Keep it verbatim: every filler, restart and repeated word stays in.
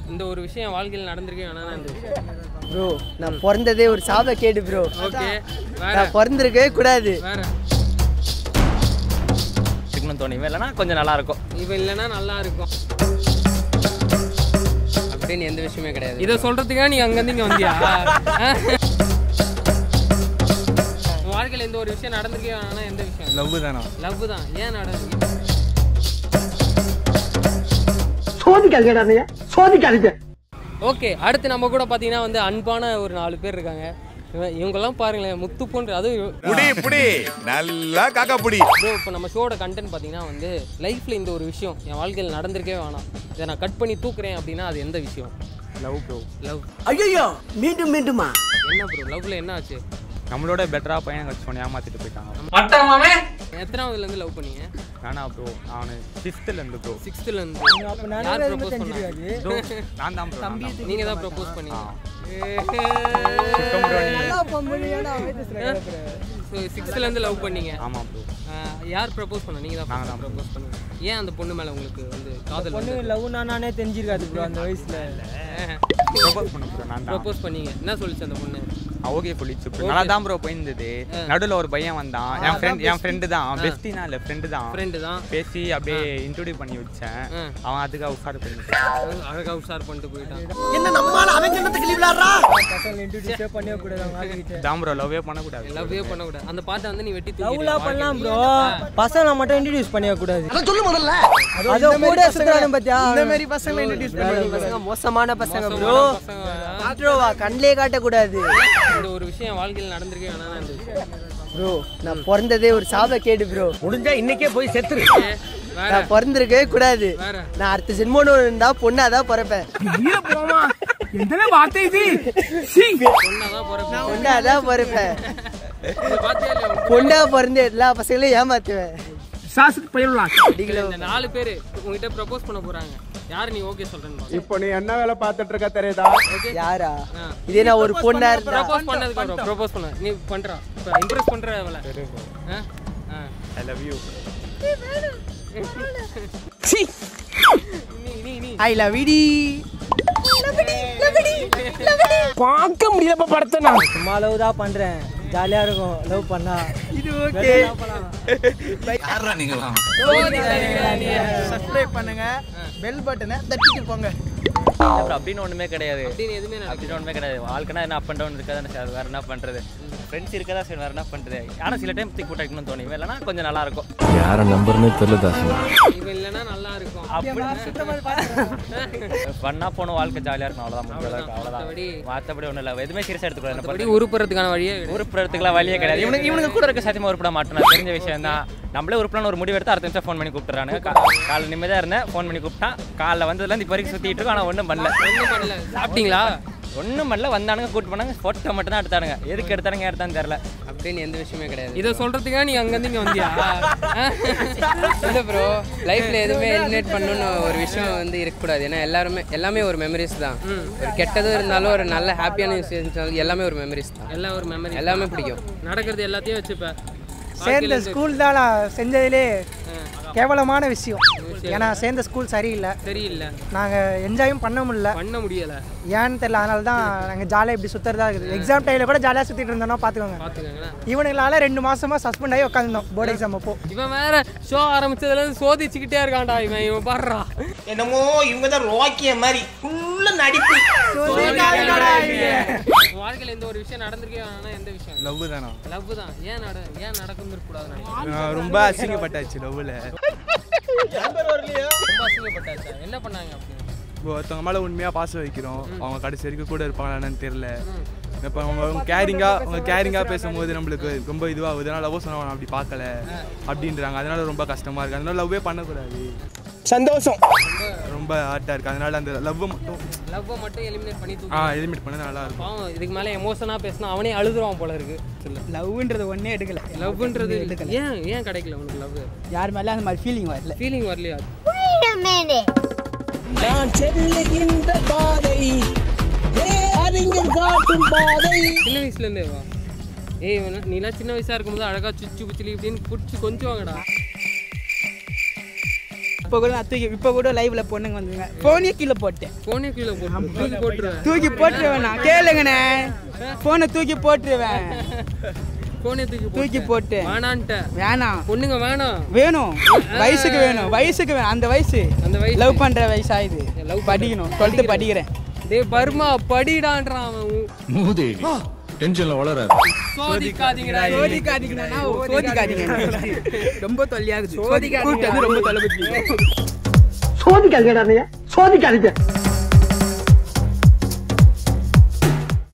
இந்த ஒரு விஷயம் வாழ்க்கையில் நடந்திருக்கே வேணா இந்த விஷயம் ப்ரோ நான் பிறந்ததே ஒரு சாப கேடு ப்ரோ. ஓகே வேற நான் பிறந்திருக்கவே கூடாது. வேற சிக்கணும் தோணி இல்லைன்னா கொஞ்சம் நல்லா இருக்கும். இப்போ இல்லைன்னா நல்லா இருக்கும் அப்படின்னு எந்த விஷயமே கிடையாது. இதை சொல்றதுக்காக நீ அங்கேருந்து இங்கே வந்தியா? வாழ்க்கையில் இந்த ஒரு விஷயம் நடந்திருக்கே வேணா எந்த விஷயம்? லவ் தானா? லவ் தான். ஏன் நடந்து சோதிக்காதீங்க சோதிக்காதீங்க. ஓகே அடுத்து நம்ம கூட பார்த்தீங்கன்னா வந்து அன்பான ஒரு நாலு பேர் இருக்காங்க. இவங்கெல்லாம் பாருங்களேன் முத்து போன்ற அதுவும் நல்லா காக்கா புடி. ப்ரோ இப்போ நம்ம ஷோட கண்டென்ட் பார்த்தீங்கன்னா வந்து லைஃப்பில் இந்த ஒரு விஷயம் என் வாழ்க்கையில் நடந்திருக்கவே வேணாம், இதை நான் கட் பண்ணி தூக்குறேன் அப்படின்னா அது எந்த விஷயம்? Love bro. லவ். ஐயோ மீண்டும் மீண்டுமா? என்ன ப்ரோ லவ்வில் என்ன ஆச்சு? நம்மளோட பெட்டராக பையன் கட்சி பண்ணி ஏமாற்றிட்டு போயிட்டாங்க. எத்தனாவதுலேருந்து லவ் பண்ணீங்க? நானா ப்ரோ நான் சிக்ஸ்த்துலேருந்து ப்ரோ. சிக்ஸ்த்துலேருந்து. யார் ப்ரப்போஸ் பண்ணாங்க? ப்ரோ நான் தான் ப்ரோ. நீங்கள் தான் ப்ரப்போஸ் பண்ணீங்க. சிக்ஸ்த்துலேருந்து லவ் பண்ணீங்க? ஆமாம் ப்ரோ. யார் ப்ரப்போஸ் பண்ண? நீங்கள் தான் தான் ப்ரப்போஸ் பண்ணுங்க. ஏன் அந்த பொண்ணு மேலே உங்களுக்கு வந்து காதல்? பொண்ணு லவ் நானே தெரிஞ்சிருக்காது ப்ரோ அந்த வயசுல. ப்ரப்போஸ் பண்ண ப்ரோ நான் தான். ப்ரப்போஸ் பண்ணீங்க. என்ன சொல்லிச்சு அந்த பொண்ணு? ஓகே சொல்லிச்சு ப்ரோ. நல்லா தான் ப்ரோ போயிருந்தது. நடுவில் ஒரு பையன் வந்தான். என் ஃப்ரெண்ட் என் ஃப்ரெண்டு தான். பெஸ்டினா இல்லை ஃப்ரெண்டு தான். ஃப்ரெண்டு தான். பேசி அப்படியே இன்ட்ரோடியூஸ் பண்ணி வச்சேன். அவன் அதுக்காக உஷார் பண்ணிட்டான். அழகாக உஷார் பண்ணிட்டு போயிட்டான். என்ன நம்மால அவன் என்னத்துக்கு விளையாடுறா? பசங்க இன்ட்ரோடியூஸ் பண்ணவே கூடாது அவங்க. தான் ப்ரோ லவ்வே பண்ணக்கூடாது. லவ்வே பண்ணக்கூடாது. அந்த பாட்டை வந்து நீ வெட்டி லவ்லாம் பண்ணலாம் ப்ரோ. பசங்க மட்டும் இன்ட்ரோடியூஸ் பண்ணவே கூடாது. அத சொல்லு முதல்ல. அது கூட சுத்தறானே பாத்தியா? இந்த மாதிரி பசங்க இன்ட்ரோடியூஸ் பண்ணி பசங்க மோசமான பசங்க ப்ரோ. காட்ரோவா கண்ணே காட்ட கூடாது. இந்த ஒரு விஷயம் வாழ்க்கையில் நடந்திருக்கே வேணா இந்த விஷயம் ப்ரோ நான் பிறந்ததே ஒரு சாப கேடு ப்ரோ. முடிஞ்சா இன்னைக்கே போய் செத்துரு. நான் பிறந்திருக்கவே கூடாது. நான் அடுத்த ஜென்மோன்னு இருந்தா பொண்ணாதான் பிறப்பேன். பொண்ணாதான் பிறப்பேன். பொண்ணா பிறந்து எல்லா பசங்களையும் ஏமாத்துவேன். நாலு பேரு உங்ககிட்ட ப்ரப்போஸ் பண்ண போறாங்க. யாரு நீ ஓகே சொல்றேன்னு? இப்போ நீ என்ன வேலை பார்த்துட்டு இருக்க தெரியுதா? யாரா? இதே நான் ஒரு பொண்ணா இருந்தா ப்ரப்போஸ் பண்ணதுக்கு அப்புறம் ப்ரப்போஸ் பண்ண நீ பண்றா இம்ப்ரெஸ் பண்ற வேலை. I love you. சி நீ நீ நீ ஐ லவ் யூ. பார்க்க முடியலப்பா படத்தை. நான் சும்மா லவ் தான் பண்றேன். ஜாலியா இருக்கும் லவ் பண்ணா. இது ஓகே. யாரா நீங்களா? சப்ஸ்கிரைப் பண்ணுங்க, பெல் பட்டனை தட்டிட்டு போங்க. அப்படின்னு ஒண்ணுமே கிடையாது. அப்படின்னு எதுவுமே அப்படின்னு ஒண்ணுமே கிடையாது. வாழ்க்கைனா என்ன அப் அண்ட் டவுன் இருக்காதானே சார். வேற என்ன பண்றது? ஃப்ரெண்ட்ஸ் இருக்கதா சார். வேற என்ன பண்றது? ஆனா சில டைம் திக்கு போட்டாக்கணும்னு தோணும். இல்லைன்னா கொஞ்சம் நல்லா இருக்கும். யார நம்பர்னே தெரியல. இவன் இல்லைன்னா நல்லா இருக்கும். பண்ணா போன வாழ்க்கை ஜாலியா இருக்கும். அவ்வளவுதான். அவ்வளவுதான். மற்றபடி ஒன்றும் இல்லை. எதுவுமே சீரியஸா எடுத்துக்கூடாது. அப்படி உருப்புறதுக்கான வழியே உருப்புறதுக்குலாம் வழியே கிடையாது. இவனுக்கு இவனுக்கு கூட இருக்க சத்தியமா உருப்பிட மாட்டேன். தெரிஞ்ச விஷயம் தான். நம்மளே உருப்பலான ஒரு முடிவு எடுத்து அடுத்த நிமிஷம் ஃபோன் பண்ணி கூப்பிட்டுறானுங்க. காலைல நிம்மதியா இருந்தேன். ஃபோன் பண்ணி கூப்பிட்டான். காலைல வந்ததுல இப்போ வரைக்கும் சுத்திட்டு இருக்கோம். ஆனால் ஒன்றும் பண்ணல. ஒன்றும் பண்ணல. சாப்பிட்டீங்களா? ஒன்றும் பண்ணல. வந்தானுங்க கூட்டு போனாங்க. ஃபோட்டோ மட்டும் தான் எடுத்தானுங்க. எதுக்கு எடுத்தானுங்க எடுத்தான்னு தெரியல. அப்படின்னு எந்த விஷயமே கிடையாது. இதை சொல்றதுக்காக நீ அங்கேருந்து இங்கே வந்தியா? இல்லை ப்ரோ லைஃப்பில் எதுவுமே எலிமினேட் பண்ணணும்னு ஒரு விஷயம் வந்து இருக்கக்கூடாது. ஏன்னா எல்லாருமே எல்லாமே ஒரு மெமரிஸ் தான். ஒரு கெட்டதும் இருந்தாலும் ஒரு நல்ல ஹாப்பியான விஷயம் இருந்தாலும் எல்லாமே ஒரு மெமரிஸ் தான். எல்லாம் ஒரு மெமரி. எல்லாமே பிடிக்கும். நடக்கிறது எல்லாத்தையும் வச்சுப்பேன். சேர்ந்த ஸ்கூல் தான் செஞ்சதுலே கேவலமான விஷயம். ஏன்னா சேர்ந்த ஸ்கூல் சரியில்லை. சரியில்லை. நாங்கள் என்ஜாயும் பண்ண முடியல. பண்ண முடியலை. ஏன்னு தெரியல. அதனால தான் நாங்கள் ஜாலியாக இப்படி சுற்றுறதா இருக்குது. எக்ஸாம் டைமில் கூட ஜாலியாக சுற்றிட்டு இருந்தோம்னா பார்த்துக்கோங்க. பார்த்துக்கோங்களேன். இவனுங்களால ரெண்டு மாசமா சஸ்பெண்ட் ஆகி உட்காந்துருந்தோம் போர்டு எக்ஸாம் அப்போ. இவன் வேற ஷோ ஆரம்பிச்சதுலேருந்து சோதிச்சுக்கிட்டே இருக்கான்டா இவன். இவன் பாடுறா என்னமோ இவங்க தான் ரோக்கிய மாதிரி ஃபுல்லா நடிப்பு. வாழ்க்கையில் இந்த ஒரு விஷயம் நடந்திருக்கே வேணா எந்த விஷயம்? லவ் தானா? லவ் தான். ஏன் நட ஏன் நடக்கும் இருக்கக்கூடாது? நான் ரொம்ப அசிங்கப்பட்டாச்சு லவ்ல. ரொம்ப அசிங்கப்பட்டாச்சா? என்ன பண்ணாங்க அப்படி? ஒருத்தவங்க மேலே உண்மையாக பாசம் வைக்கிறோம். அவங்க கடைசி வரைக்கும் கூட இருப்பாங்களான்னு தெரியல. இப்போ அவங்க கேரிங்காக அவங்க கேரிங்காக பேசும்போது நம்மளுக்கு ரொம்ப இதுவாகுது. அதனால லவ் சொன்னால் அப்படி பார்க்கல அப்படின்றாங்க. அதனால ரொம்ப கஷ்டமாக இருக்குது. அதனால லவ்வே பண்ணக்கூடாது. சந்தோஷம் ரொம்ப ஹார்ட்டாக இருக்குது. அதனால அந்த லவ்வை மட்டும் லவ்வை மட்டும் எலிமினேட் பண்ணி ஆ எலிமினேட் பண்ண நல்லா இருக்கும். பாவம் இதுக்கு மேலே எமோஷனாக பேசினா அவனே அழுதுருவான் போல இருக்கு. லவ்ன்றது ஒன்றே எடுக்கல. லவ்ன்றது ஏன் ஏன் கிடைக்கல உனக்கு லவ்? யார் மேலே அந்த மாதிரி ஃபீலிங் வரல. ஃபீலிங் வரலையா? நான் செல்லுகின்ற பாதை அறிஞர் காட்டும் பாதை. சின்ன வயசுலேருந்தே வா. ஏய் நீலாம் சின்ன வயசாக இருக்கும்போது அழகாக சுச்சு புச்சிலி இப்படின்னு பிடிச்சி கொஞ்சம் வாங்கடா. இப்போ கூட நான் தூக்கி இப்போ கூட லைவ்ல பொண்ணுங்க வந்துங்க ஃபோனே கீழே போட்டேன் போனே கீழே போட்டு தூக்கி போட்டுருவேன் தூக்கி போட்டுருவேன் நான் கேளுங்கண்ணே ஃபோனை தூக்கி போட்டுருவேன் போனே தூக்கி தூக்கி போட்டு வேணான்ட்ட வேணாம் பொண்ணுங்க வேணாம் வேணும் வயசுக்கு வேணும் வயசுக்கு வேணும் அந்த வயசு அந்த வயசு லவ் பண்ற வயசா இது லவ் படிக்கணும் டுவெல்த்து படிக்கிறேன் டேய் பர்மா படிடான்றான் அவன் மூதேவி டென்ஷன்ல வளராது சோதிக்காதீங்கடா சோதிக்காதீங்கண்ணா சோதிக்காதீங்க ரொம்ப தொல்லையாகுது சோதிக்காதீங்க ரொம்ப தொலைபத்தி சோதிக்காதீங்கடா சோதிக்காதீங்க